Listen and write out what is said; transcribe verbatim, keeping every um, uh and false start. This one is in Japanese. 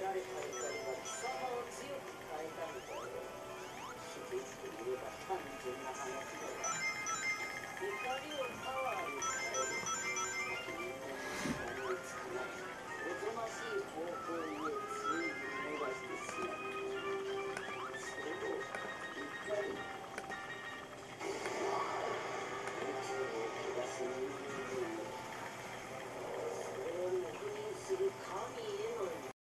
られた怒りが貴様を強く変えたみたいよ。して言えば単純な話だが、怒りをパワーに変える。